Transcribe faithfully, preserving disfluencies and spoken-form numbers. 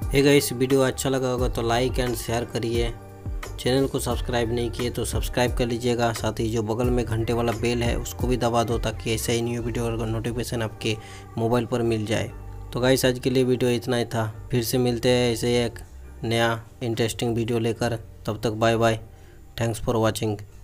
Hey guys, video अच्छा लगा होगा तो लाइक एंड शेयर करिए। चैनल को सब्सक्राइब नहीं किए तो सब्सक्राइब कर लीजिएगा। साथ ही जो बगल में घंटे वाला बेल है उसको भी दबा दो ताकि ऐसा ही न्यू वीडियो का नोटिफिकेशन आपके मोबाइल पर मिल जाए। तो गाइस, आज के लिए वीडियो इतना ही था। फिर से मिलते हैं ऐसे एक नया इंटरेस्टिंग वीडियो लेकर। तब तक bye bye. Thanks for watching.